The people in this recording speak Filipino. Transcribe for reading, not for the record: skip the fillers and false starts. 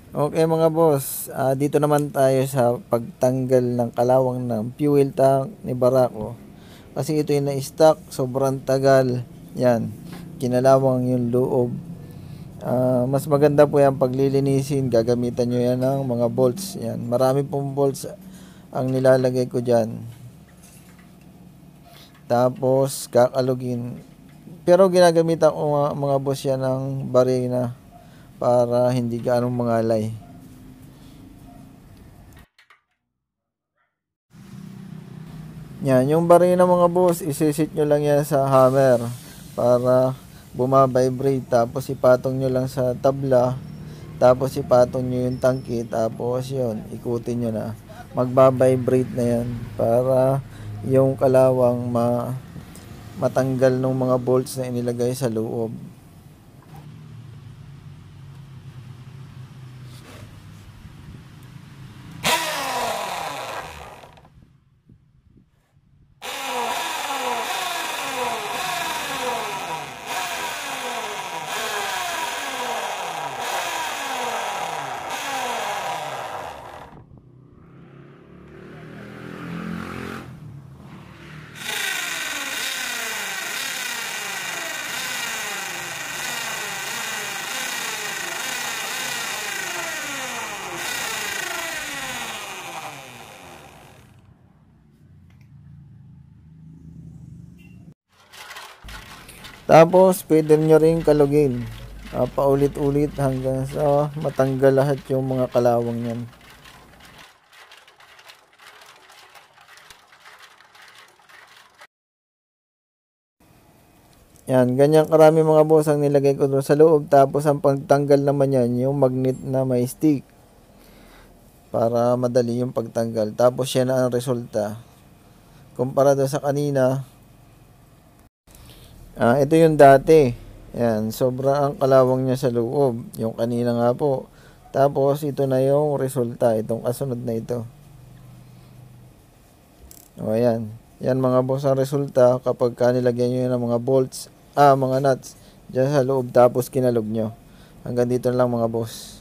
Okay mga boss, dito naman tayo sa pagtanggal ng kalawang ng fuel tank ni Barako. Kasi ito yung na-stock, sobrang tagal. Yan, kinalawang yung loob. Mas maganda po yan paglilinisin, gagamitan nyo yan ng mga bolts. Yan, marami pong bolts ang nilalagay ko dyan. Tapos kakalugin. Pero ginagamitan ko mga boss yan ng barina para hindi gaanong mangalay. Yan, yung barina mga boss, isisit nyo lang yan sa hammer para bumabibrate. Tapos ipatong nyo lang sa tabla. Tapos ipatong nyo yung tangke. Tapos yun, ikutin nyo na. Magbabibrate na yan para yung kalawang matanggal ng mga bolts na inilagay sa loob. Tapos, pwede nyo rin kalugin. Paulit-ulit hanggang sa matanggal lahat yung mga kalawang yan. Yan, ganyan karami mga boss ang nilagay ko doon sa loob. Tapos, ang pagtanggal naman yan, yung magnet na may stick. Para madali yung pagtanggal. Tapos, yan na ang resulta. Kumpara doon sa kanina, ito yung dati. Yan, sobra ang kalawang niya sa loob. Yung kanina nga po. Tapos, ito na yung resulta. Itong kasunod na ito. O, ayan. Yan mga boss ang resulta kapag nilagyan nyo ng mga bolts, mga nuts dyan sa loob tapos kinalog nyo. Hanggang dito na lang mga boss.